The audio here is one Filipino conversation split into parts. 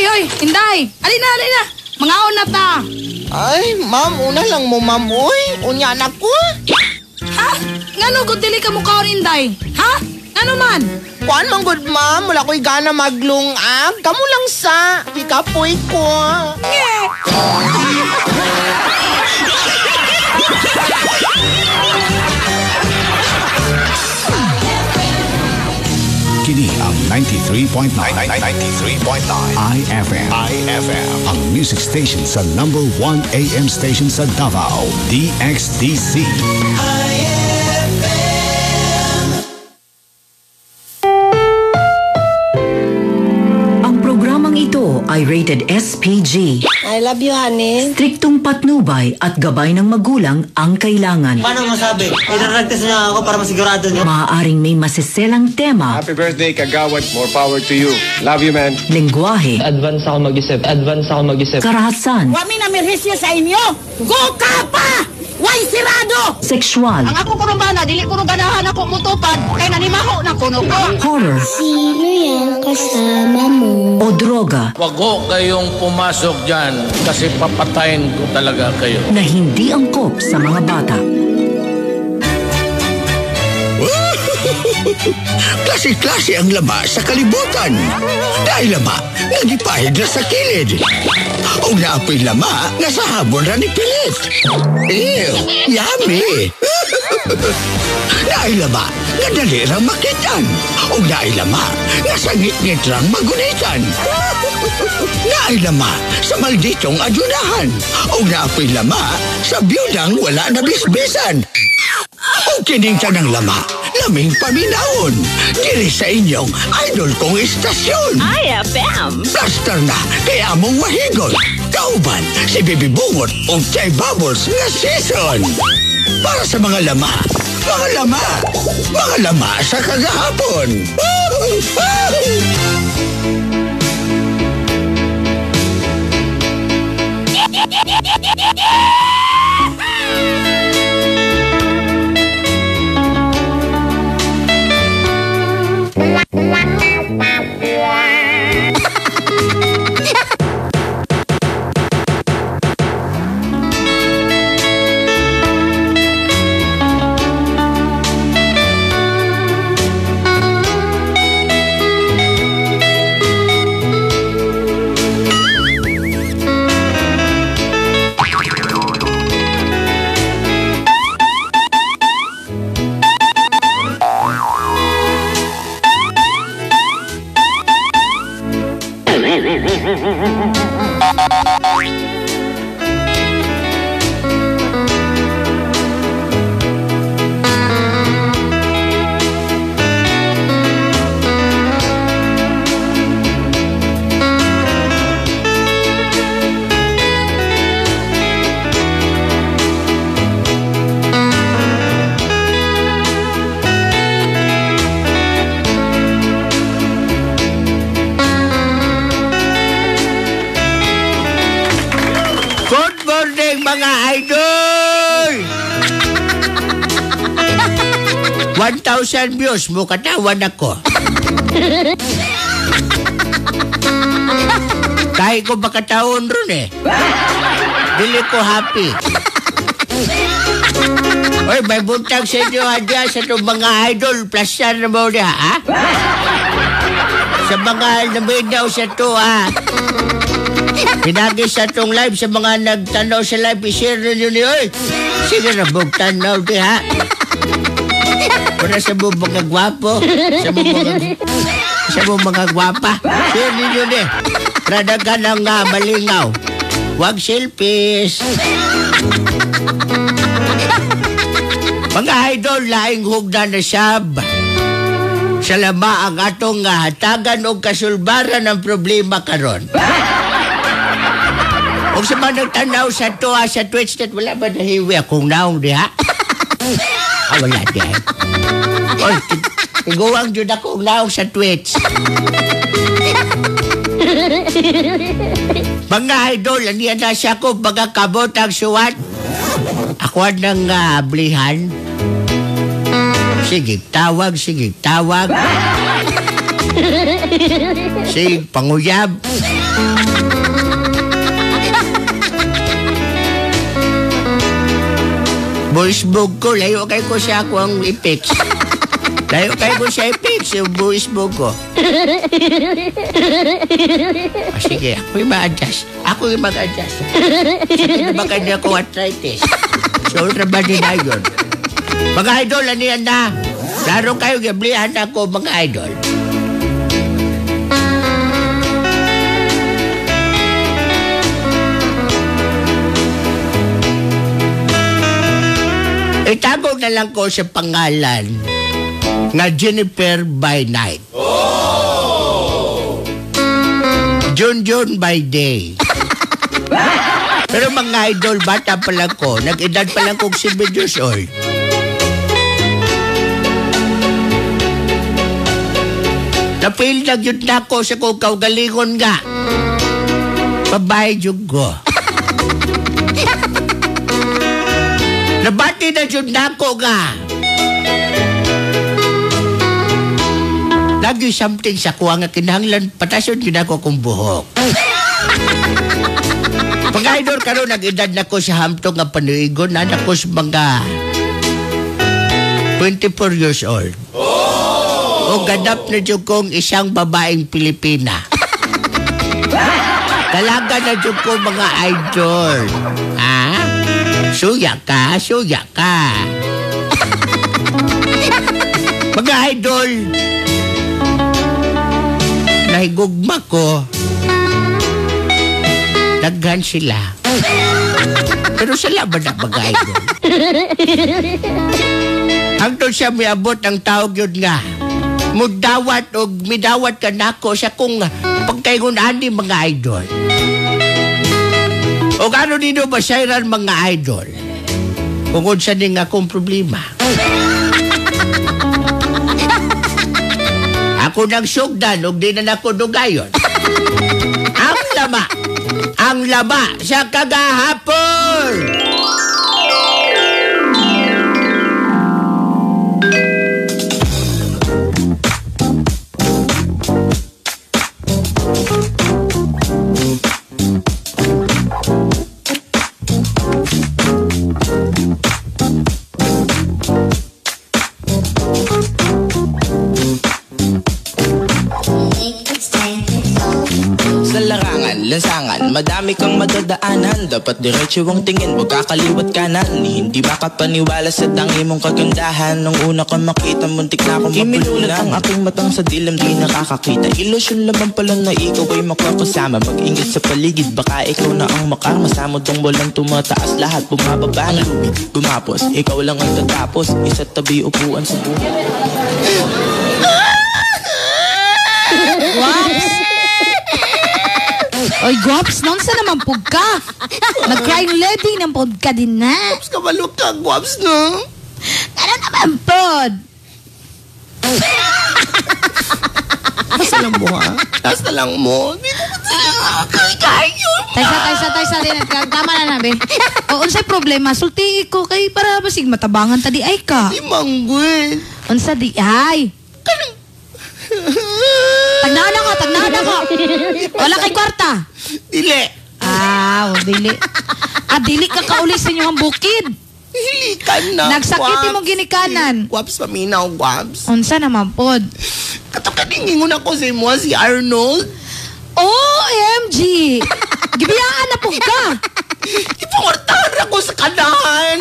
Oy, Inday! Alina! Mangaon na ta! Ay, ma'am, una lang mo, ma'am, uy. Unya na ko. Ha? Ngano gud dili ka mo kaon, Inday? Ha? Ngano man? Kuan man good, ma'am. Wala ko'y gana maglungag. Kamu lang sa ikapoy ko. Kini ang 93.9 IFM. Ang music station sa number 1 AM station sa Davao, DXDC. Ang programang ito ay rated SPG. I love you, honey. Striktong patnubay at gabay ng magulang ang kailangan. Paano masabi? Idaragtas niya ako para masigurado niya. Maaaring may masiselang tema. Happy birthday, Kagawad. More power to you. Love you, man. Lengguwahe. Advance ako mag-isip. Karahasan. Wami na mirhisyo sa inyo. Go ka pa! Why sirado? Sexual. Ang ako kurumbana, dili ko ganahan ako mutupad. Kaya nanimaho na kuno ko. Horror. Sino yan kasama mo? O droga. Wag ho kayong pumasok dyan kasi papatayin ko talaga kayo. Na hindi angkop sa mga bata. Klase-klase ang lama sa kalibutan. Dahil lama, nagipahid na sa kilid. O naapoy lama, nasa habon na ni Pilit. Ew, yummy! Dahil lama, nadali lang makitan. O dahil lama, nasa ngit-ngit lang magunitan. Dahil lama, sa malditong adyunahan. O naapoy lama, sa biyudang wala na bisbisan. O kining tanang lama, laming paminaon. Dili sa inyong idol kong istasyon. IFM. Plaster na, kaya mong mahigon. Kauban, si Bibi Bungot o Chay Bubbles na season. Para sa mga lama sa kagahapon. Mga idol! 1,000 views mo, katawan ako. Kahit ko makataon ron eh. Dili ko happy. Oy, may buntag sa inyo adya sa itong mga idol. Plasyan na mo niya, ha? Sa mga naminaw sa ito, ha? Pinagi sa itong live sa mga nagtanaw sa live, i-share ninyo niyo, oy. Sige na, bugtanaw di, ha? Para sa mo mga gwapo, sa mo mga gwapa, share ninyo ni. Radagan ang malingaw. Huwag selfies. Mga idol, laing hugda na sab. Salama ang atong hatagan o kasulbaran ng problema karon. Kung sa mga nagtanaw sa tuwa sa Twitch net, wala ba nahiwi akong naong di ha? Wala di ha? Oy, tiguwang dyan akong naong sa Twitch. Mga idol, aniyan na siya ko mga kabot ang suwat. Ako nang blihan. Sige, tawag. Si panguyab. Buisbog ko, layo kay ko siya ako ang ipix. Layo kay ko siya ipix, yung buisbog ko. Sige, ako yung ma-adjust. Ako yung mag-adjust. Sige, baka niya ko arthritis. So, trabaho na yun. Mga idol, ano yan na? Laro kayo, gablihan ako, mga idol. Itago na lang ko sa pangalan nga Jennifer by night. Junjun by day. Pero mga idol, bata pa lang ko. Nag-edad pa lang kong 7 years old. Napil na yun na ako sa kong kaugalingon nga. Babae yung ko. Nabati na yun na ako nga. Lagi something sa kuha nga kinahanglan patason yun ako kong buhok. Mga idol karon nag-edad na ko sa hamtong nga panuigon na ko sa mga 24 years old. O ganap na dyan kong isang babaeng Pilipina. Talaga na dyan ko mga idol. Ha? Suya ka, suya ka. Mga idol, nahigugma ko. Daghan sila. Pero sila ba na mga idol? Hangtod siya may abot ang tawag yun nga. Mudawat o midawat ka na ako sa kung pagkaingunan ni mga idol. O ano dito ba sayran mga idol? Kung sa ning akong problema. Ako nang sugdan o di na ako dugayon. Ang laba sa kagahapon. Lansangan, madami kang madadaanan. Dapat diretso ang tingin, huwag kakaliwat kanan. Hindi makapaniwala sa tangi mong kagandahan. Nung una kang makita, muntik na akong mapulunan. Ang aking matang sa dilim, di nakakakita. Ilusyon lamang pala na ikaw ay makakasama. Mag-ingat sa paligid, baka ikaw na ang makarma. Samodong walang tumataas, lahat bumababa. Ang lubid, gumapos, ikaw lang ang tatapos. Isa't tabi upuan sa buhay. Oy, Guaps, nonsa naman pug ka? Nag-crying lady ng pug ka din na. Guaps, kabalok ka, Guaps, no? Ano naman pod? Basta lang mo, ha? Basta lang mo. Hindi ko kayo. Taysa din. Tama na nabe. O, unsay problema? Sulti ko kay para basig matabangan tadi ay ka. Di mangguin. Unsa di ay? Tagnaan ako. Wala kay kwarta. Dili. Dili. Dili ka kauli sa inyong bukid. Dili ka na, nagsakit mo ginikanan. Guaps, paminaw, Guaps. Unsa naman pod? Katakaningingon ako sa imo, si Arnold. OMG! Gibiyaan na po ka! Ipangortahan ako sa kanahan.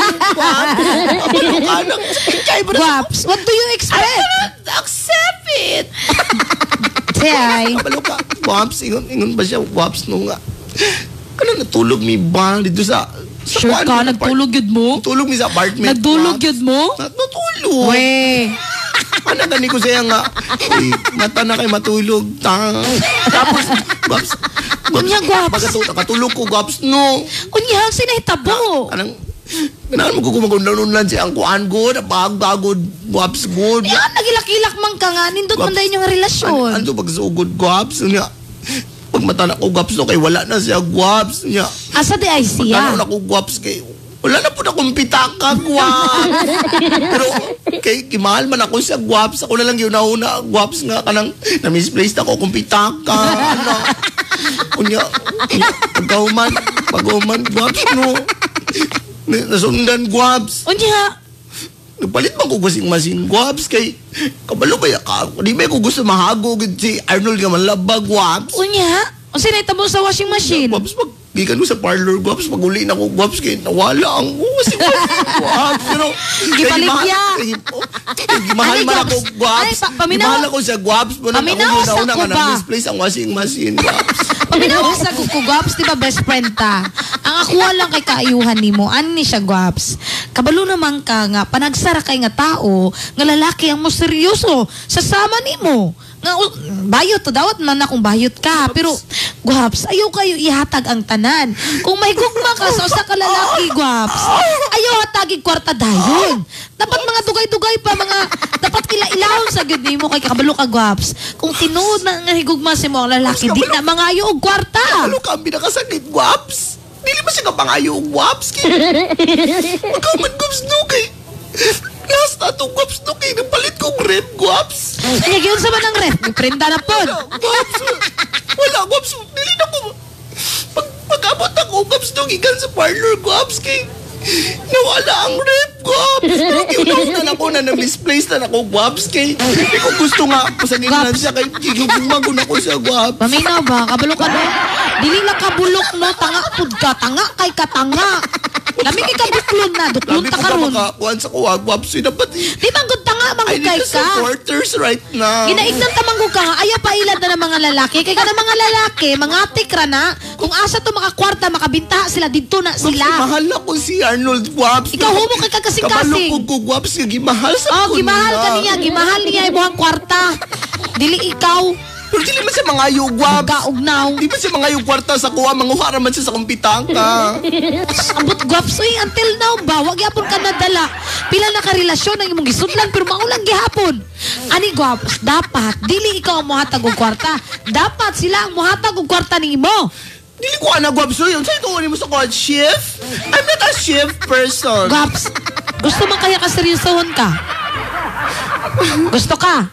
Guaps, what do you expect? I cannot accept it. Say, kabalo ka. Guaps, ingon ba siya, Guaps, nung nga. Kano natulog mi ba dito sa sure ka, nagtulog yun mo? Natulog mi sa apartment. Nagtulog yun mo? Natulog. Weh. Ano gani ko siya nga, mata na kay matulog. Tapos, Guaps, Kunya, Guaps. Nakatulog ko, Guaps, no. Kunya, sinahitabo. Ganaan mo ko kumagundanon lang siya ang kuhaan good, pagbago, Guaps, good. Yan, nagilak-ilak man ka nga, nindot man dahil yung relasyon. Ano pagsugod, Guaps, niya. Pag mata na ko, Guaps, no, kay wala na siya, Guaps, niya. Asa di ay siya? Mata na ko, Guaps, kay Wala na po na akong pitaka, Gwaps. Pero, kimahal man ako sa Gwaps. Ako na lang yun nauna, Gwaps nga ka nang na-misplaced ako kung pitaka. Ano? Kunya, pag-uman, Gwaps, no? Nasundan, Gwaps. Unya. Nagpalit man ko kasing masin, Gwaps, kay kabalo ba ka? Di ba ko gusto mahago si Arnold nga manlaba, Gwaps? Unya. O sinita mo sa washing machine? Gwaps, gikan mo sa parlor, Gwaps, pag-uli na ko, Gwaps, kay nawala ang washing machine, Gwaps, you know? Gipaligya. Gimahal man ako, Gwaps. Gimahal ako sa Gwaps. Paminawas ako ba? Na-misplace ang washing machine, Gwaps. Paminawas ako ko, Gwaps, di ba best friend ta? Ang akuha lang kay kaayuhan ni mo, ano ni siya, Gwaps? Kabalo naman ka nga, panagsara kay nga tao, nga lalaki ang mo seryoso, sasama ni mo. Nga, bayot to, dawat man akong bayot ka. Pero, Gwaps, ayaw kayo ihatag ang tanan. Kung may gugma ka sa usa ka lalaki, Gwaps, ayaw hatagig kwarta dayon. Dapat mga dugay-dugay pa, dapat ila-ilahon sa gyud nimo kay kabalo ka, Gwaps. Kung tinuod na nga higugma si mo ang lalaki, di na mangayo og kwarta. Kabalo ka ang binakasakit, Gwaps. Dili ba siya kapangayo og Gwaps? Magkaman, Gwaps, no, kay... Last na itong Gwaps, no, kay napalit kong rep, Gwaps. Ay, yun sa man ang rep. Prenda na po. Wala, Gwaps. Dili na ko. Pag-abot ako, Gwaps, no, gikan sa parlor, Gwaps, kay... Nawala ang rep, Gwaps. Giunaw na ako na na-misplace na ako, Gwaps, kay... Hindi ko gusto nga pasagin na siya, kay gigumago na ko siya, Gwaps. Paminaw ba? Kabalo ka no? Dili lang kabulok, no? Tanga pud ka. Tanga kay katanga. Lami kay kabuklon na. Duklon ta karon. Labi ko makakuhan sa kuha, Gwaps. Dapat di manggod tanga, manggugay ka. I need the supporters right now. Ginaignan ta manggug ka nga. Ayaw pa ilad na ng mga lalaki. Kaya ka ng mga lalaki, mga tikra na. Kung asa to makakwarta, makabinta sila. Dito na sila. Mahal na ko si Arnold, Gwaps. Ikaw humo kay kagkasing-kasing. Kabalo ko, Gwaps. Gimahal sa ko. Oh, gimahal ka niya. Gimahal niya ibuhang kwarta. Dili ikaw. Pero di naman siya mga yugwab. Gaugnaw. Di ba siya mga yugwarta sa kuha, manguha naman siya sa kumpitang ka. Ambot gwaps, uy, until now ba? Wag yapon ka nadala. Pila na karelasyon ang imong gisudlan, pero maulang gihapon. Ani gwaps, dapat, dili ikaw ang muhatag og kwarta. Dapat sila ang muhatag og kwarta ni mo. Dili ko na gwaps, uy. Ang sa'yo mo sa kuha, chef? I'm not a chef person. Gwaps, gusto man kaya ka seryosohon ka? Gusto ka?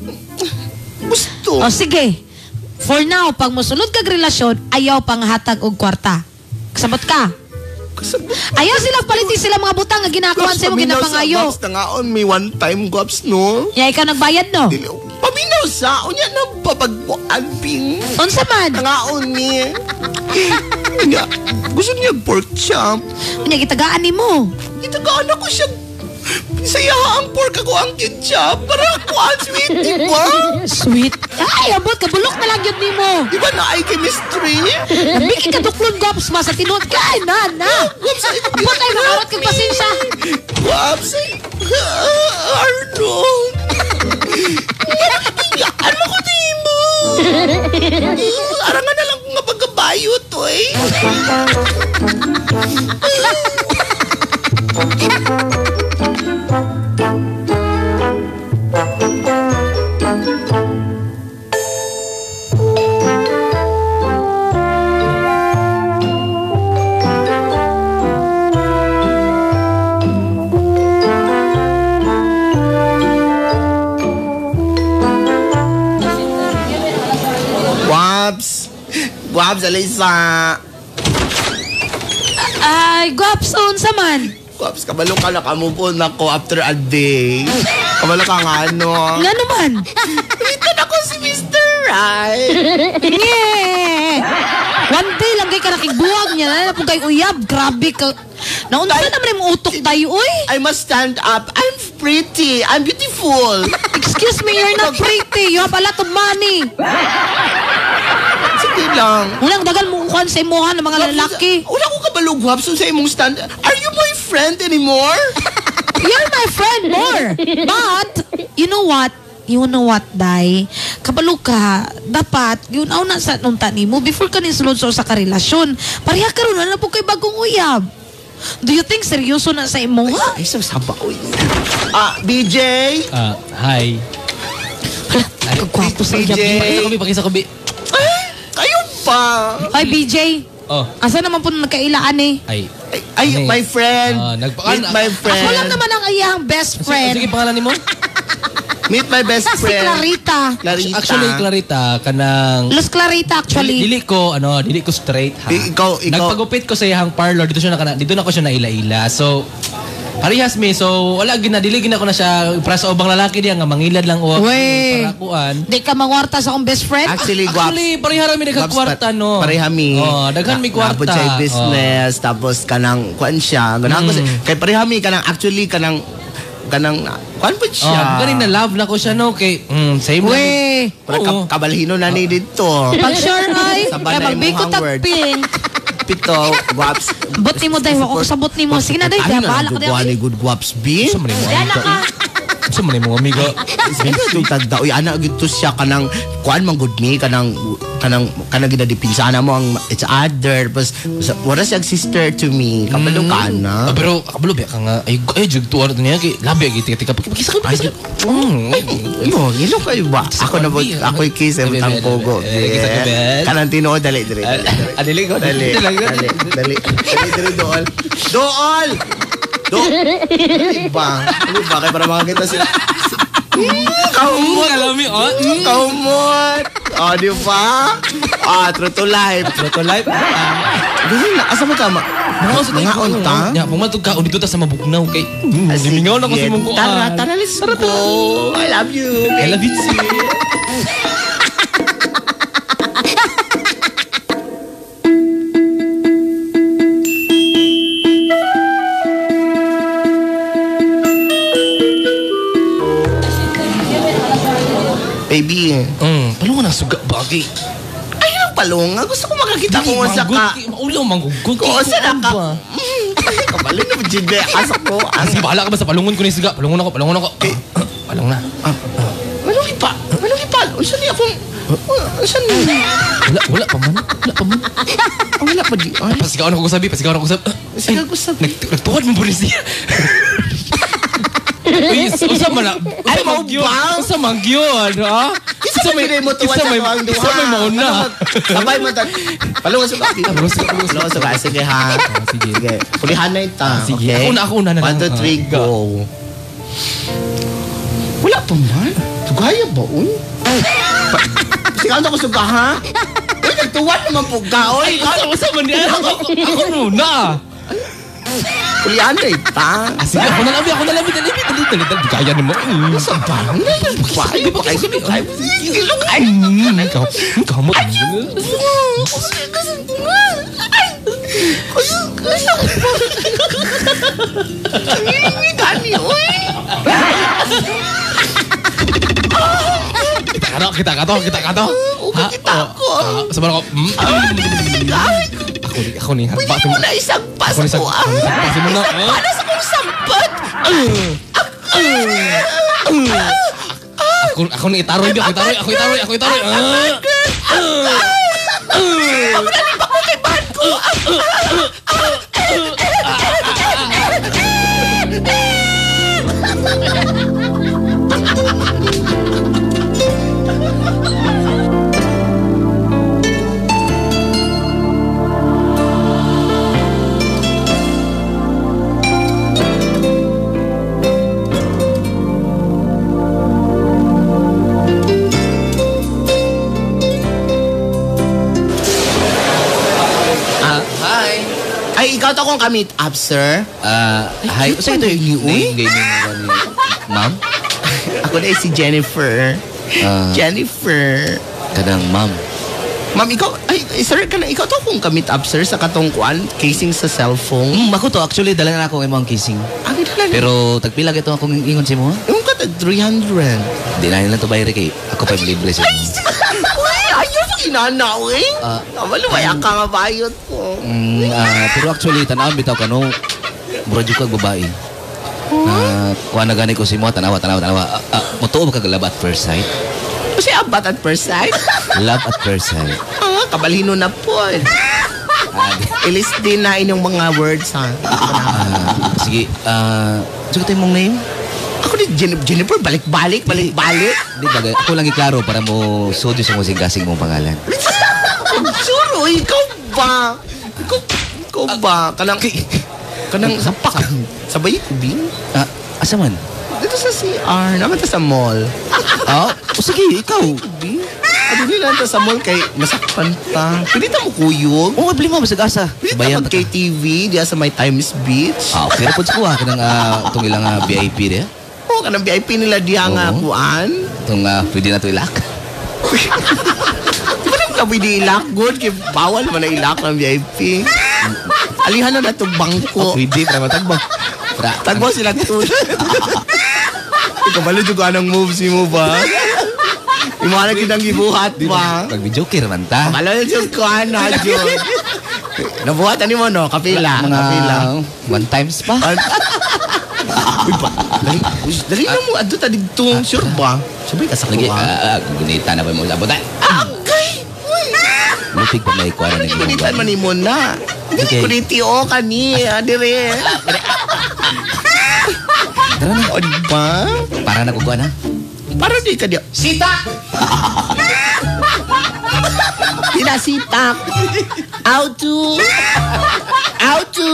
Gusto. O sige. For now, pag musulod kag relasyon, ayaw pang hatag og kwarta. Kasabot ka? Ayaw sila palitin sila mga butang nga ginakuan sa imong ginapangayo. Gwaps, tangaon may one time, Gwaps, no? Ya, ikaw nagbayad, no? Paminaw sa, unya na papag-alping. Unsa man? Tangaon ni. Unya, gusto niya pork chop. Unya, gitagaan ni mo. Gitagaan ako siya. Saya ang pork ako ang ketchup. Para kuan sweet, di ba? Sweet? Ay, abot, kabulok na lang yun ni mo. Di ba na ay chemistry? Nabiki ka duklon, Gwaps, ma sa tinuod ka. Ay, na. Abot ay makarat kang pasensya. Gwaps, Arnold. Ano ko di mo? Arangan na lang kung nga pagkabayo to eh. Gwaps, Alisa. Ay, Gwaps, unsa man? Gwaps, kabalo ka na kamupon ako after a day. Kabalo ka nga ano. Nga naman? Pilitan ako si Mr. Right. Yeah! One day lang kay karakigbuwag niya na po kay uyab. Grabe ka. Naunsa naman yung utok tayo, uy. I must stand up. I'm pretty. I'm beautiful. Excuse me, you're not pretty. You have a lot of money. Sige lang. Unang dagal mo kuhan sa imuhan ng mga lalaki. Wala ko kabalog, Gwaps, sa imong stand. Are you my friend anymore? You're my friend more. But, you know what? You know what, Day? Kabalo ka, dapat, yun aw na sa nung tani mo before ka nisulod sa karelasyon. Pareha ka rin na po kay bagong uyab. Do you think seryoso na sa imo, ha? Ay, sasaba, uy. BJ? Hi. Hala, kagwapo sa uyab. Pakisa ko, Kayo pa. Hi, BJ. Oh. Asa naman po nagkailaan eh? Ay, Ay, my friend. Meet my friend. Ako lang naman ang iyang best friend. Sige, pangalan ni mo? Meet my best Si friend. Clarita. Actually, Clarita, kanang... Los Clarita, actually. Dili ko straight, ha? Ikaw. Nagpagupit ko sa iyang parlor, dito na ko siya naila-ila. So, parehas mi, so wala dili gina ko na siya para sa ubang lalaki diya nga mangilad lang o para kuan. Di ka mangwarta sa akong best friend? Actually, pareha mi nagkakwarta, no? Pareha mi. Daghan mi kwarta. Napod siya business, tapos kanang kuan siya. Ganahan ko kay pareha mi kanang actually kanang kuan po siya. Galing na love na ko siya, no? Kay, same we. Para kabalhino na ni dito. Pag sure ay, kaya magbikot at pink. Pito, guaps. Bot ni mo dahil, ako sabot ni mo. Sige na dahil, kaya bahala ka dahil. Good guaps, B. Diyan na ka. Sa man mo amiga. Ito tagda. Uy, anak gito siya kanang kuan man good me kanang ginadipinsana mo ang it's other. Tapos wala siyang sister to me. Kabalo ka na. Pero kabalo ba ka nga ay jug tuwa niya kay labi tika pakisa ka. Yo, ilo kayo ba? Ako na ako kiss ang pogo. Kanang tinuod dali. Adili ko. Dali dool. Iba kaya para makakita sila. Kaumot. Alam mo, Kaumot. Di ba? True to life. Asa mo tama? Mga unta? Pumatog ka, dito ta sa mabugnaw kay. Limingaw na ko si mong kuan. Tara, let's go. I love you. I love you too. Baby. Palungan ang suga bagay. Ay, ang palungan. Gusto ko makakita ko sa ka. Maulaw, manggugod. Oo, sa naka. Kabalo na, Jide. Asok ko. Sige, bahala ka ba sa palungon ko ni suga? Palungon ako. Palung na. Malungi pa. Saan niya akong... Saan niya? Wala pa man. Wala pa di. Pasigaw ako sabi. Nagtuwad mo po siya. Uy, usa man na. Ay, maubang. Usa manggyon, ha? Isa may mauna. Sabay mo tan. Palungan sa bakit. Palungan sa bakit. Sige ha. Sige. Kulihan na ita. Sige. Ako na. 1, 2, 3, go. Wala pa man. Tugaya ba, uy? Sigaw na ko sa ha? Uy, nagtuwan naman po ka, uy. Usa man niya. Ako muna. Kulihan na ita. Sige, ako na labi. Dali. Kaya naman. Sa bang? Di ba kayo sabi? Ilok ay. Kamot. Dami, uy. Kita ka to. Kita ko. Sabar ako. Ako ni. Pwede mo na isang pas ko, Pasin mo na. Paano sa kong sampat? Ako ni itaroy. Ako itaroy. Ako nalipa ko kay bahan ko. Ay, ikaw to kong ka-meet up, sir. Hi. Saan ito yung Ma'am? Ako na si Jennifer. Jennifer. Kadang, ma'am. Ma'am, ikaw, sir, ikaw to kong ka-meet up, sir, sa katungkuan, casing sa cellphone. Ako to, actually, dala na ako imong kissing. Pero, tagpila ito akong ingon si mo, ha? Yung ka, 300. Di na nila to bayari kay ako pa libre sa inyo. Ayos ang inanaw, eh. Maluwaya ka nga bayot ko. Pero actually, tanaw bitaw ka, no? Mura dyan ka babae. Kuha na gani ko si mo, tanawa. Mutuo ba ka love at first sight? Kasi abat at first sight? Love at first sight. Kabalhino na po. Ilis din na inyong mga words, ha? Sige, sige tayo mong name? Ako ni Jennifer, balik-balik. Di bagay, ako lang iklaro para mo sudyo sa musing-gasing mong pangalan. Suro, ikaw ba? Ikaw ba? Kanang... Kanang sapak. Sabay kubing. Asa man? Dito sa CR. Naman ta sa mall. Sige, ikaw. Ano nila ta sa mall kay masakpan ta. Pwede ta mo kuyog. Oo, bili mo masag-asa. Pwede ta mag-KTV diya sa may Times Beach. Pero po ko kanang itong ilang VIP diya. Oo, kanang VIP nila diya nga kuan. Itong pwede na ito ilak. Di ba naman ka pwede ilak? Good, kaya bawal naman na ilak ng VIP. Alihan na itong bangko. Pwede, para matagbang. Tagbo sila ito. Ikaw balo juga anong moves mo ba? Imana kitang gibuhat ba? Pag-joker man ta. Balo yung kuhan na, Jod. Nabuhatan mo, no? Kapila. Mga 1 times pa. Uy ba? Dali na mo. Ado ta dito. Sure ba? Sabay ka sa kuha. Gunita na ba mo labot? Okay. Lupig pa may kuha na naging Gunitan man mo na. Guniti o kani. Adire. Tara na. O diba? Para na kukuha na. Para di ka diya. Sitak! Sinasitak. Auto. Auto.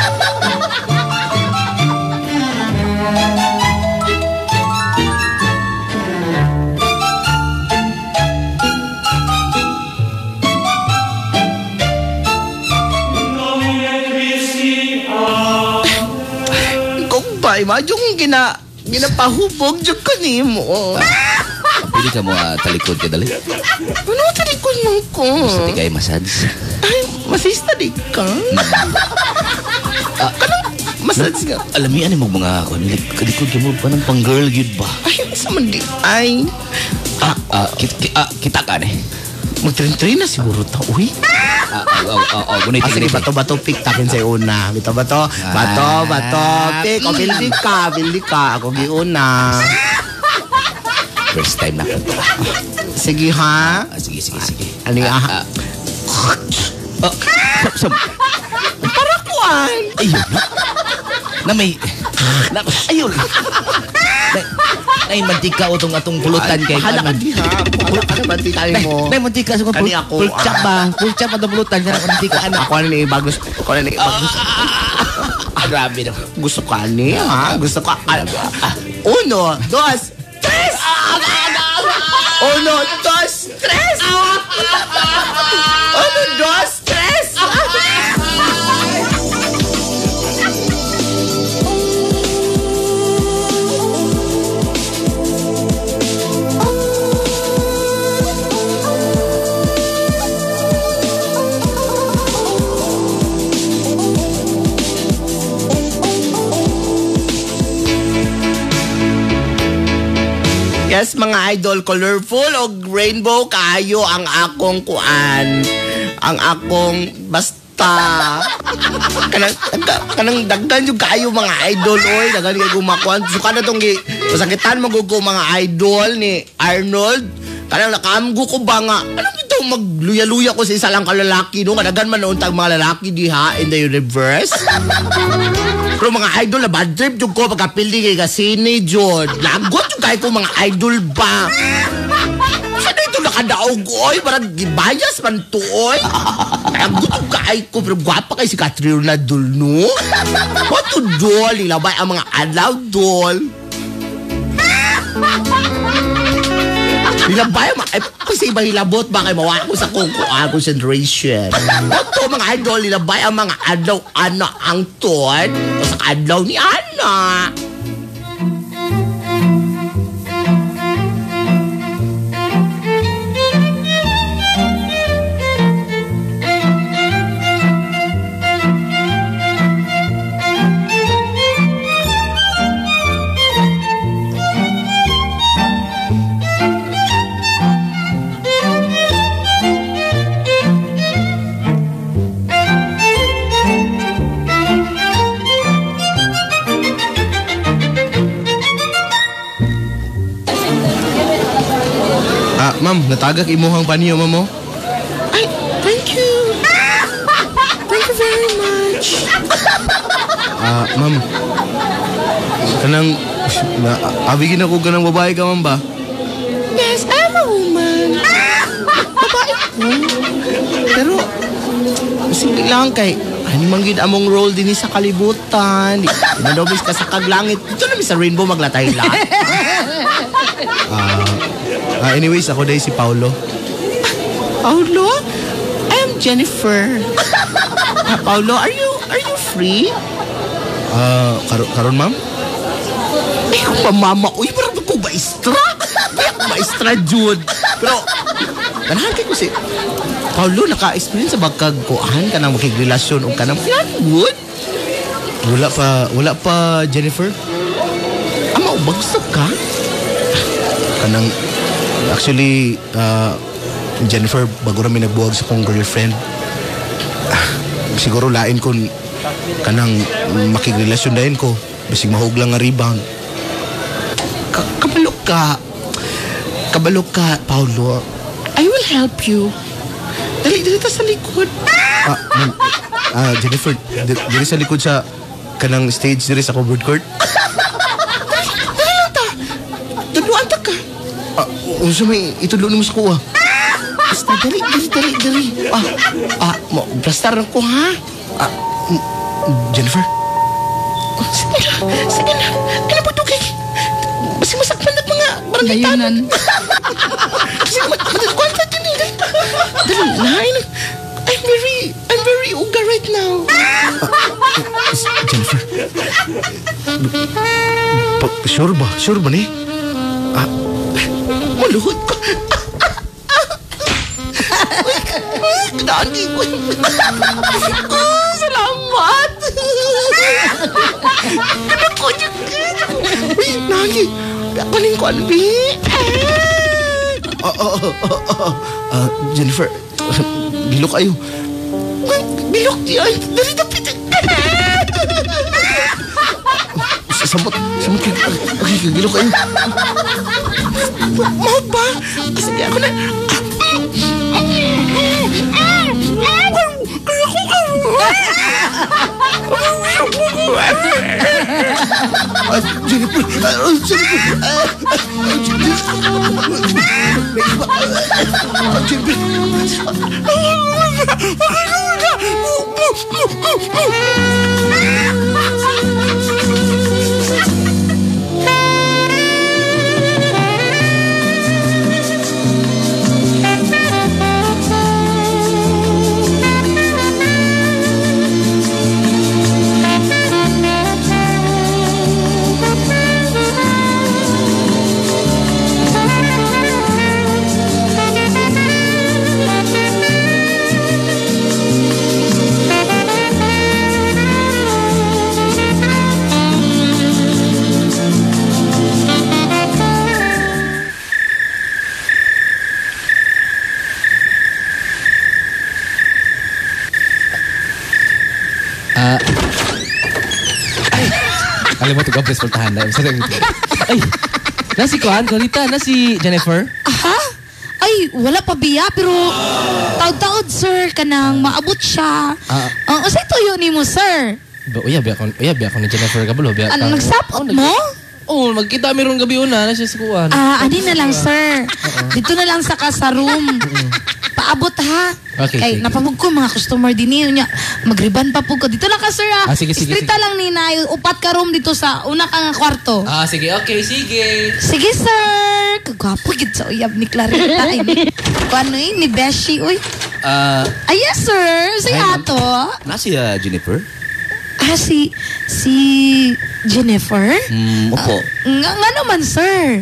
Kumpay, majong ginapahubog dyan ka ni mo. Pwede ka mo talikod ka dali. Ano talikod mo ko? Gusto di kayo massage. Ay, masista di ka? Kanang massage nga. Alamian mo mga kalikod ka mo pa ng pang girl yun ba? Ay, sa mandi. Ay. Kita ka ne. Magtrin-trin na siguro ta. Uy. Guniti. Sige, bato-bato pick takin sa'yo una. Bato-bato. Bato-bato pick. O, pildi ka. Ako giuna. First time na ko. Sige, ha? Sige. Ano nga? Para kuan. Ayun. Na may... Ayun. Nay mantika o atong pulutan kay Hala ka di ha. Hala ka na mantika mo. Nay mantika sa Kani ako. pulchap ba? Pulchap atong pulutan kana mantika ana. Ako na ni bagos. Grabe no. Gusto ka ni ha? Gusto ka. 1, 2, 3. 1, 2, 3. 1, 2, 3. Yes, mga idol, colorful o rainbow kayo ang akong kuan. Ang akong basta. Kanang dagdan yung kayo mga idol, oy. Dagdan kayo gumakuan. Suka na itong masakitan magugo mga idol ni Arnold. Kanang nakaamgo ko ba nga. Ano ito magluya-luya ko sa isa lang kalalaki, no? Kadagan man noon tag mga lalaki diha in the universe. Pero mga idol na bad trip yung ko pagkapildi kay Kasini, Jod. Lagot yung kahit ko mga idol ba. Saan ito nakadaog, oy? Parang gibayas man to, oy. Lagot yung kahit ko, pero gwapa kay si Catriona Dol, no? What to Dol? Ilabay ang mga adlaw, Dol. Hilabay, kasi iba hilabot ba kayo mawa ko sa concentration. Ito mga idol, hilabay ang mga adlaw ana ang tot o sa adlaw ni Ana. Ma'am, natagak imuhang paniyo, ma'am. Ay, thank you. Thank you very much. Ma'am. Kanang, abigin ako kanang babae ka, ma'am ba? Yes, I'm a woman. Babae ko. Pero, sige lang kay, Ano manggid among role din sa kalibutan. Manobis ka sa kaglangit. Ito namin sa rainbow maglatay-lat. Anyways, ako dahil si Paulo. Paulo? I am Jennifer. Paulo, are you free? Karon ma'am? Ay, kung pamama ko, parang ko maestra. Maestra, Jude. Pero, ganahan kayo si Paulo, naka-experience sa bagkagkuhan ka nang makigrelasyon o ka nang good? Wala pa, Jennifer. Ama, bagsok ka? Kanang, actually, Jennifer, bago rami nagbuwag sa kong girlfriend. Siguro lain kung kanang makigrelasyon dahin ko. Basig mahuglang nga rebound. Kabalo ka, Paulo. I will help you. Dali ta sa likod. Jennifer, diri sa likod sa kanang stage diri sa covered court. Dali lang ta. Duluan ta ka. Unsa may itudlo nimo sa kuha? Basta dali. Blastar ko ha. Jennifer. Sige na. Ano po tugay? Basta masakpan na mga barangitan. Sige, matagkwanta din eh. Dali, I'm very uga right now. Jennifer. Sure ba ni? Maluhod ko. Dagi ko. Salamat. Anak ko niya. Nagi. Paling ko albi. Jennifer. Bilok kayo. Bilok yan. Dari tapit. Samot kayo. Bilok kayo. Mahal ba? Sige ako na. Alam mo, ito gabres pultahan na. Ay, nasi Kuan, Corita, nasi Jennifer. Aha? Ay, wala pa biya, pero taod-taod, sir, kanang maabot siya. Usay tuyo ni mo, sir. Uya, biya ko ni Jennifer Kabalo. Nagsapot mo? Oo, magkita mayroong gabi una na siya sa Kuan. Ani na lang, sir. Dito na lang sa room. Paabot, ha? Okay, Kay, napamug ko mga customer din niya. Magriban pa po ko. Dito lang ka, sir, ha? Sige. Istrita lang ni na. Upat ka room dito sa una kang kwarto. Sige, okay, sige. Sige, sir. Kagwapo gid sa uyab ni Clarita. Ano ni Beshi, uy. Yes, sir. Si ato. Nasi Jennifer? Si Jennifer? Opo. Nga naman, sir.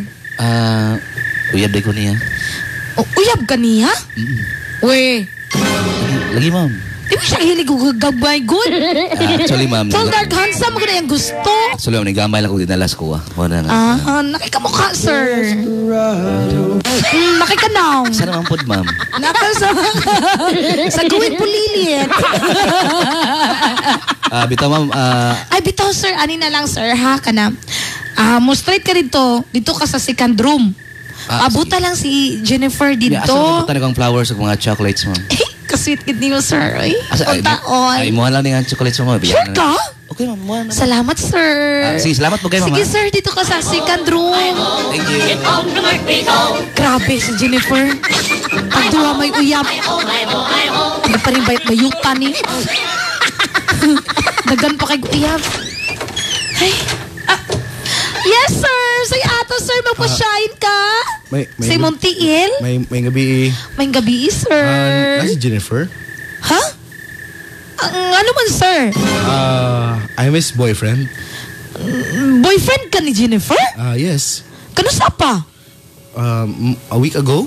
Uyab day ko niya. Uyab ka niya? Uy. Lagi, ma'am. Di ba siya hilig gagabay good? Actually, ma'am. Tall, dark, handsome. Ako na yung gusto. Actually, ma'am, naggamay lang ko dinalas ko. Nakikamukha, sir. Nakikanaw. Saan naman po, ma'am? Sa gawin pulilit. Bitaw, ma'am. Ay, bitaw, sir. Ani na lang, sir. Ha, ka na. Mo straight ka dito. Dito ka sa second room. Abuta lang si Jennifer dito. Asa mo talagang flowers at mga chocolates, ma'am? Kasweet kid niyo, sir. Ay, muha lang nga chocolates mo, ma'am. Sure ka? Okay, ma'am. Muha na. Salamat, sir. Sige, salamat po kayo, ma'am. Sige, sir. Dito ka sa second room. Thank you. Grabe si Jennifer. Pagduwa may uyap. Ano pa rin bayutan eh. Dagan pa kay uyab. Ay. Yes, sir. Say ato, sir. Magpa-shine ka. Say Montiil. May gabi. May gabi, sir. Si Jennifer? Ha? Ano man, sir? I'm his boyfriend. Boyfriend ka ni Jennifer? Yes. Kanusa pa? A week ago?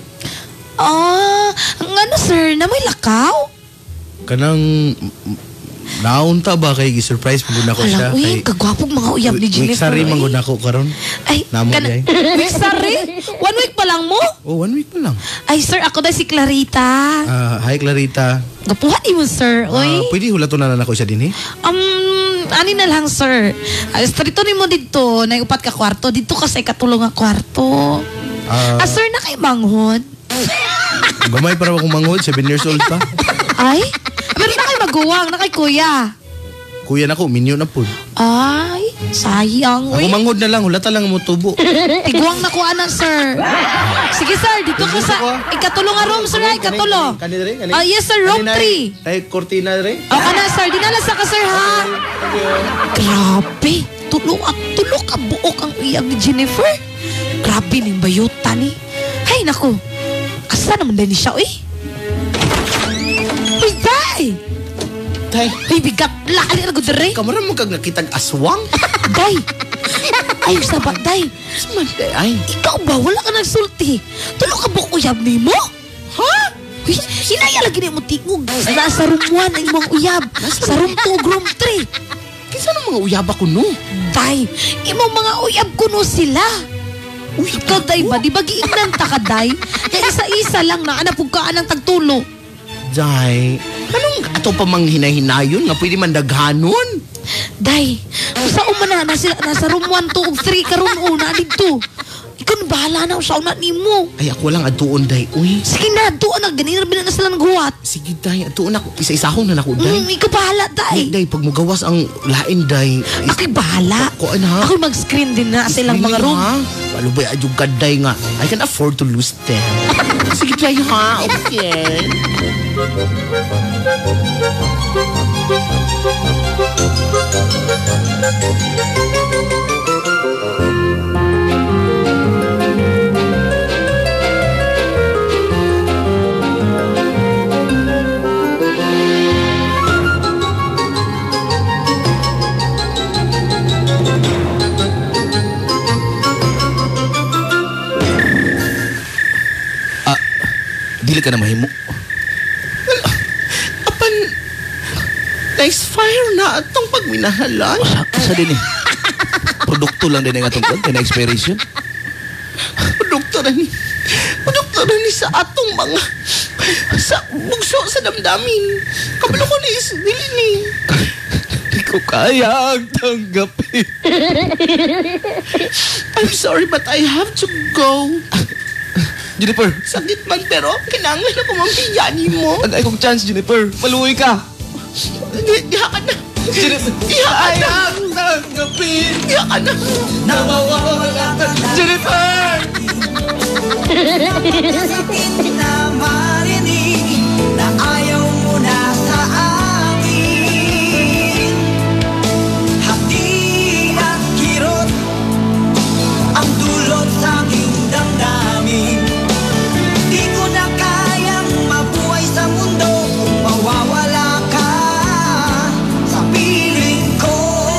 Ano, sir? Na may lakaw? Kanang naunta ba kay gi-surprise mo na ko siya? Alam, uy, kagwapog mga uyab ni Jennifer. Week sari man na ko karon. Ay, week sari? 1 week pa lang mo? 1 week pa lang. Ay, sir, ako na si Clarita. Hi, Clarita. Gapuhan mo, sir. Uy. Pwede hulato na ako siya din eh? Ani na lang, sir. Strito ni mo dito, na upat ka kwarto. Dito ka sa ikatulong nga kwarto. Sir, na kay manghod? Gamay para akong manghod, 7 years old pa. Ay? Pero na kay maguwang, na kay kuya. Kuya na ko, minyo na po. Ay, sayang. Ako manghod na lang, hulata lang mo tubo. Tiguang na ko, anak, sir. Sige, sir, dito ka sa ikatulong nga room, sir. Ikatulong. Yes, sir, room 3. Ay, kortina rin. Na, sir. Dinala sa ka, sir, ha? Grabe. Tulok ka buok ang iyag ni Jennifer. Grabe ning bayutan ni. Hay, naku. Asa naman din siya, uy? Uy, day! Day? Ay, bigat. Lakali na gudere. Kamara mo kag nakitag aswang? Day! Ay, sabat, day. Samanday, ay. Ikaw ba? Wala ka nagsulti. Tulok ka buok uyab ni mo? Ha? Uy, hinaya lagi na mo tingog. Nasa room 1 ang imong uyab. Sa room 2, room 3. Kinsa ng mga uyab ako no? Day, imong mga uyab kuno sila. Uy, ikaw, day ba? Di ba giingnan ta ka, day? Kaya isa-isa lang na anapugkaan ng tagtulo. Day, anong ato pa mang hinahinayon nga pwede man daghanon? Day, sa umana na sila, nasa room 1, 2, 3 karon una dito. Ikaw na bahala na sa una nimo. Ay, ako lang aduon, day. Uy. Sige na, aduon na. Ganina na sila naghuwat. Sige, day. Aduon ako. Isa-isahon na ako, day. Ikaw bahala, day. Day, pag magawas ang lain, day. Ako'y bahala. Ako'y mag-screen din na silang mga room. Palubay, adyong ka, day nga. I can afford to lose them. Sige, day, ha? Okay. Dili ka na mahimo. Apan, nice fire na atong pagminahalan. Asa din eh. Produkto lang din ang atong expiration. Produkto rin sa atong mga sa bugso sa damdamin. Kabalo ko ni dili ni. Di ko kaya ang tanggapin. I'm sorry but I have to go. Jennifer. Sakit man pero kinanglan ako mampiyanin mo. Ay kong chance, Jennifer. Maluwi ka. Diha ka na. Jennifer. Kayang tanggapin. Diha ka na. Nawawala ka na. Jennifer! Sakit na marinig na ayaw mo na sa akin. Hati at kirot ang dulot sa aking damdamin. Di ko na kayang mabuhay sa mundo kung mawawala ka sa piling ko.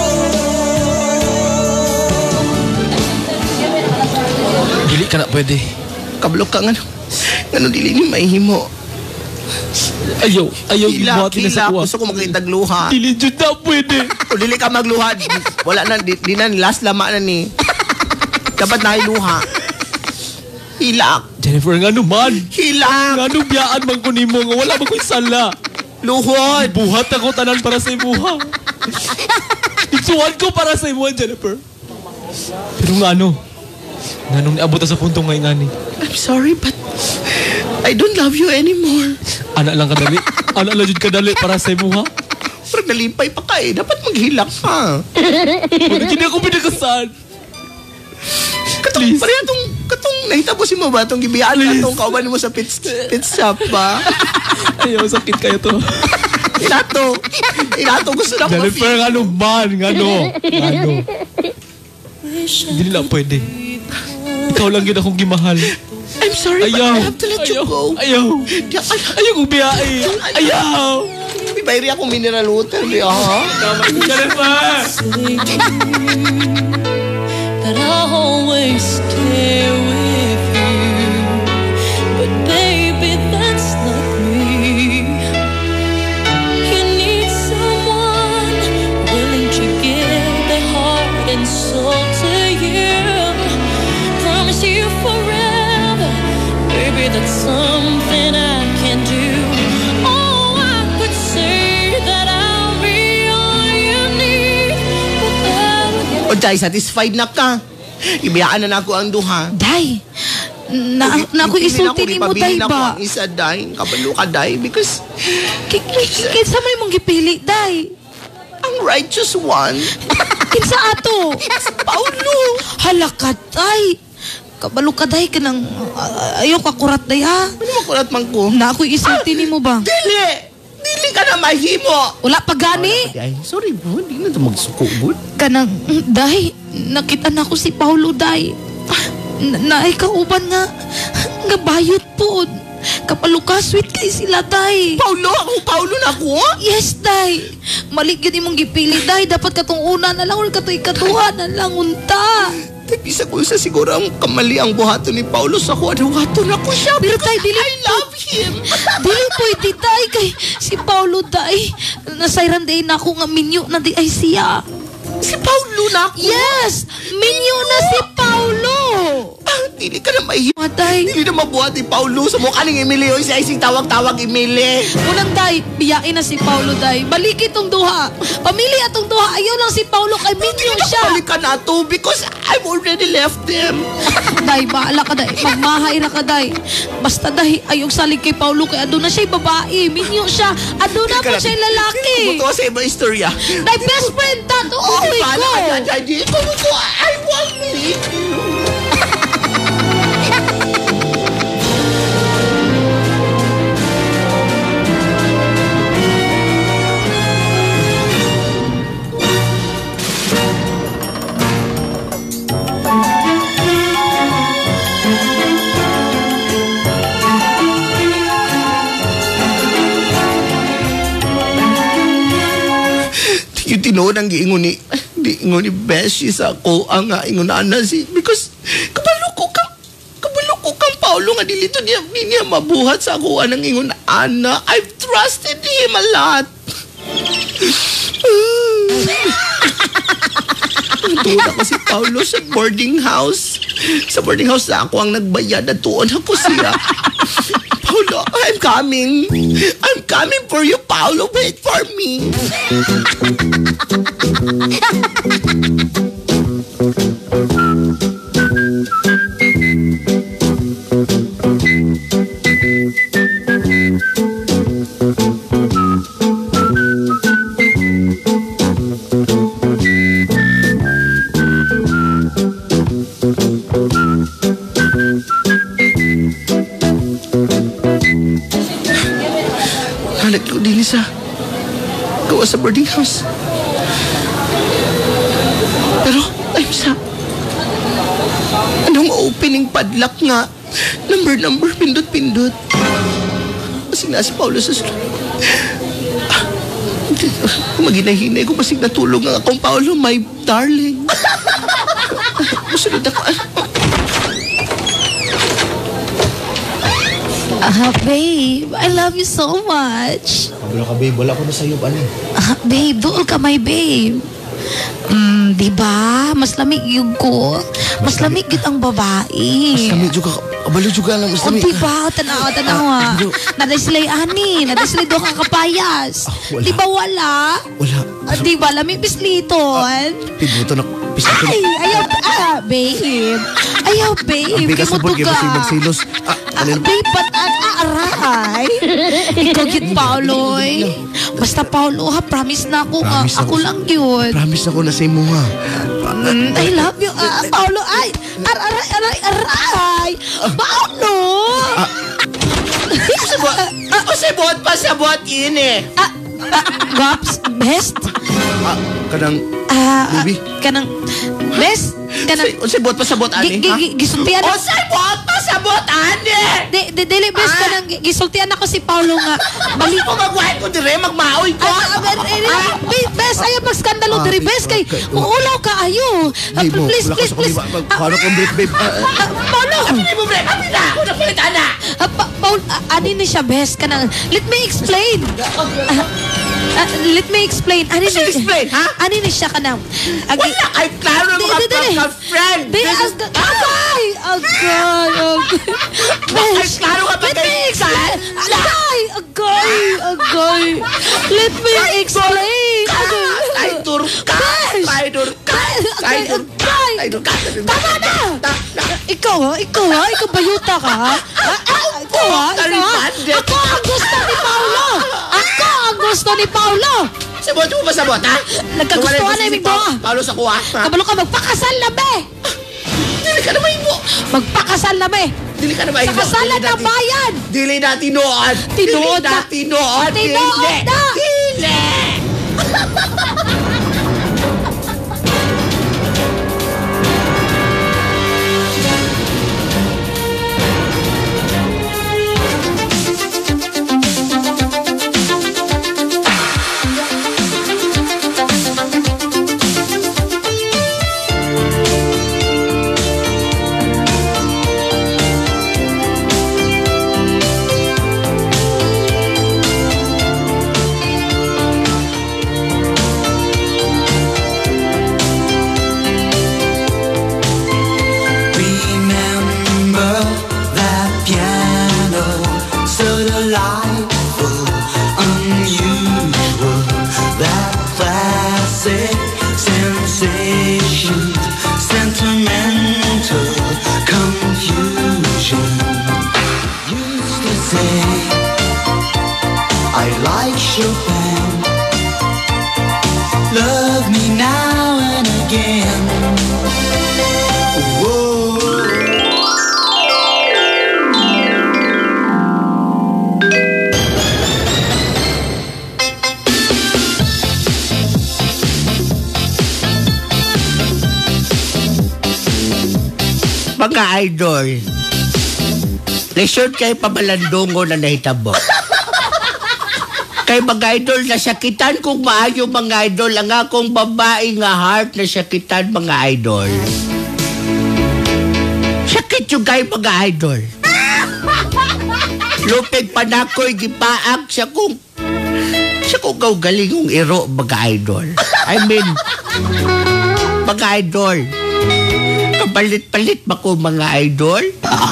Dili ka na pwede. Kablok ka nga. Ngano dili ni mahimo. Ayaw buhatin na sa kuha. Gusto ko makitag luha. Dili jud na pwede. O dili ka magluha. Wala na, di na, last lama na ni. Dapat na luha. Hilak. Jennifer, nga naman. Hilak. Nga nung biyaan man ko nimo nga wala ba ko'y sala. Luhod. Buhat ako tanan para sa imuha. Itsuhan ko para sa imuha, Jennifer. Pero nga ano, nga nung niabot sa puntong ngayon nga ni. I'm sorry but I don't love you anymore. Anak lang kadali. Anak lang jud kadali para sa imuha. Pero nalipay pa ka eh. Dapat maghilak ka. Wala hindi ako pinakasan. Katong nahitabo si mo ba itong gibiyaan na itong kauban mo sa pit shop ba? Ayaw, sakit kayo to. Inato gusto na ko. Jennifer, ano man? Ngano? Hindi nila pwede. Ikaw lang yun akong gimahal. I'm sorry, but Ayaw. I have to let you go. Ayaw kong biyahe. Ayaw. May bayri akong mineral water, di ha? Jennifer! That I'll always stay with you. But baby, that's not me. You need someone willing to give their heart and soul to you. Promise you forever, baby, that's something I can do. Oh, I could say that I'll be all you need, but that O, Day, satisfied na ka. Ibiyaan na ako ang duha. Day, na ako isulti ni mo, Day ba? Ang isa, Day. Kabalo ka, Day, because Kinsa may mong gipili, Day? ang righteous one, Kinsa ato? si Paulo. Hala ka, Day. Kabalo ka, Day, ka nang ayaw ka kurat, Day, ha? Ano makulat man ko? Na ako isulti ni mo ba? Dili ka na mahimo. Wala pa gani. Ay, sorry, bro. Hindi na ito magsuko, bro. Kanang, Day, nakita na ko si Paulo, Day. Naay kauban nga bayot po. Kapalo ka, sweet kay sila, Day. Paulo? Paulo na ako? Yes, Day. Malik yun imong gipili, Day. Dapat katong una na lang or kato'y katuha na lang, unta. Bisa ko sa siguro ang kamali ang buhato ni Paulo sa kuha-duhato na ko siya. Pero, Day, dili I love him. Dili pwede, Day. Kay si Paulo, Day. Nasayran day na ako nga minyo na di ay siya. Si Paulo na ako? Yes! Minyo na si Paulo! Dili ka na mahimo. Day. Dili na mabuhat ni Paulo sa mukha ng Emilio. Siya ay tawag-tawag Emily. Unang, Day, biyain na si Paulo, Day. Balik itong duha. Pamili atong duha. Ayaw lang si Paulo kay minyo siya. Balik ka na to because I've already left them. Day, baala ka, Day. Magmahay na ka, Day. Basta, Day, ayong salig kay Paulo kay ado na siya'y babae. Minyo siya. Ado na po siya'y lalaki. Kumutuwa sa ibang istorya. Day, best friend ta. Tuuwi ko. Kumutuwa. I won't leave you. Yung tinood ang giingon ni Beshi sa ako ang ingon na si because kabalo ko kang Paulo nga dili niya mabuhat sa ako ang ingon na ana. I've trusted him a lot. Tuon ako si Paulo sa boarding house. Sa boarding house na ako ang nagbayad at tuon ako siya. Paulo, I'm coming for you, Paulo. Wait for me. Halat ko din sa gawa sa boarding house. Pero, ay sa anong opening padlock nga? Number, pindot. Masig na si Paulo sa sulod. Maginahinay ko, masig natulog ang akong Paulo, my darling. Masunod ako. Babe, I love you so much. Kabalo ka, babe. Wala ko na sa'yo, ano? Babe, doon ka may babe. Diba? Mas lamig yung ko. Mas lamig yun ang babae. Mas lamig juga. Kabalo juga lang. Mas lamig. Diba? Tanawa. Naday sila'y ani. Naday sila'y doon kang kapayas. Wala. Diba wala? Wala. Diba? Lamig bisliton. Pibuto na. Ay, ayaw, babe. Ayaw, babe. Ang bigas na po, kaya masig magsilos. Babe, ba't aray? Ikaw yun, Pauloy. Basta, Paulo, ha, promise na ako nga. Ako lang yun. Promise ako na sa imo, ha. I love you, Paulo. Ay, aray. Paulo! Sabot pa, sabot yun eh. Gwaps, best? Kanang, baby. Kanang, best? Kanang, Sabot, pasabot, ani, ha? Gisultian ako. Sabot, pasabot, ani! Dili, best, kanang, gisultian ako si Paulo nga. Bali ko magwain ko dire, magmaoy ko. Best, ayaw magskandalo dire, best, kay uulaw ka, ayo. Please. Paano kong break, babe? Paulo! Hindi mo break, happy na ako, napalitan na. Paul, ani ni siya, best, kanang, let me explain. Let me explain. Ani ni siya kanang. Wala kay klaro mga pagka-friend. Agay. Best, klaro ka pagka-friend. Agay. Let me explain. Kaidur ka. Tama na. Ikaw bayuta ka, ha? Ikaw ang gusto ni Paulo. Gusto ni Paulo. Sabot mo ba sabot, ha? Nagkagustuhan na yung doa. Paulo sa kuha. Kabalo ka, magpakasal na be. Dili ka na maibo. Magpakasal na be. Dili ka na maibo. Sa kasalan ng bayan. Dili na tinood. Tinood na. Mga idol, lesyon kay pabalandungo na nahitabo. Kay mga idol, nasakitan kong maayo mga idol, ang akong babae nga heart nasakitan mga idol. Sakit yung kay mga idol. Lupig panakoy, gipaak sa kong galingong iro mga idol. I mean, mga idol, kapalit-palit ba ko mga idol?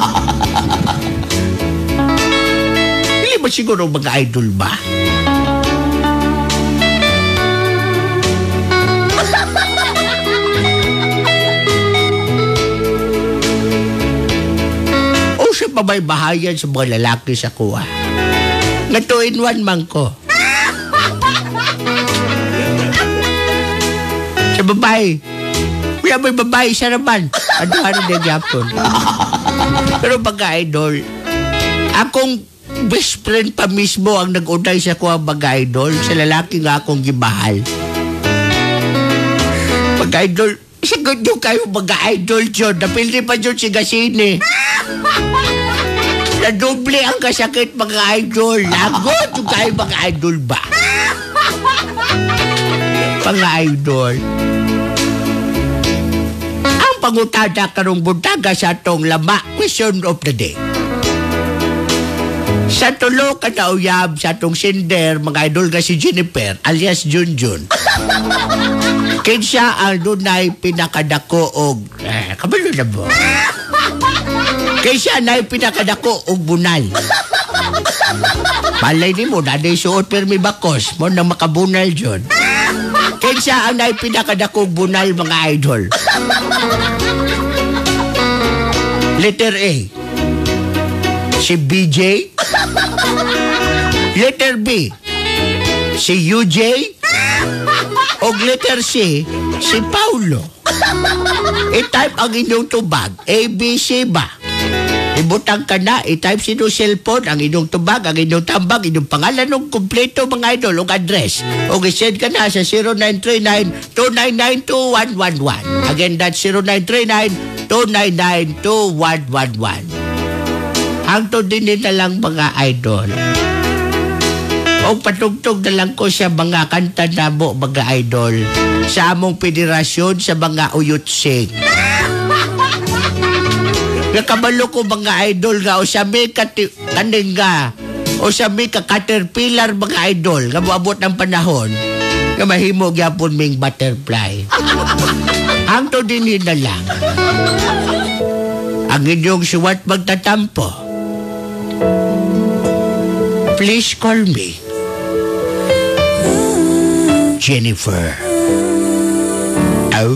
Hindi ba siguro mga idol ba? O siya pa may bahayan sa mga lalaki sa kuha. Nga 2-in-1 man ko. Sa babae. Kaya may babae siya naman. Ano na gyapon. Pero mga idol, akong best friend pa mismo ang nag-unay sa kuha mga idol sa lalaki nga akong gimahal. Mga idol, sagot nyo kayo mga idol dyan. Napildi pa dyan si Gasine. Nadoble ang kasakit mga idol. Lagot nyo kayo mga idol ba? Mga idol. Pangutada karong buntaga sa atong lama question of the day. Sa tulo ka na uyab sa atong sinder, mga idol nga si Jennifer alias Junjun. Kinsa ang dunay pinakadako og kabalo na ba? Kinsa na pinakadako og bunal. Malay ni mo na suot permi bakos mo nang makabunal dyan. Kinsa ang pinakadako og bunal mga idol. Letter A, si BJ. Letter B, si UJ. O letter C, si Paulo. I-type ang inyong tubag. A, B, C ba? Ibutang ka na, i-type sa inyong cellphone, ang inyong tubag, ang inyong tambag, inyong pangalan ng kumpleto mga idol, o address. O i-send ka na sa 0939-299-2111. Again, that's 0939-299-2111. Hangtod din na lang mga idol. O patugtog na lang ko sa mga kanta na mo mga idol sa among federasyon sa mga uyutsing. Nakabalo ko mga idol nga o sa may kaning nga o sa may caterpillar mga idol nga moabot ng panahon nga mahimo gyapon ming butterfly. Hangtod din na lang. Ang inyong suwat magtatampo. Please call me Jennifer. Oh.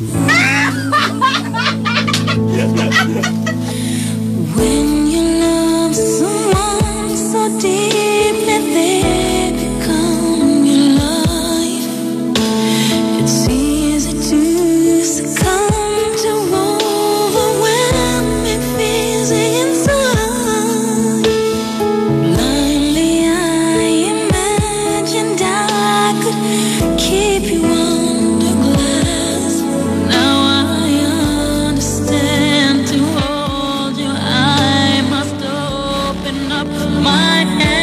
When you love someone so deeply, they become your life. It's easy to succumb to overwhelming fears inside. Blindly I imagined I could keep you under glass. Now I understand. To hold you, I must open up my hands.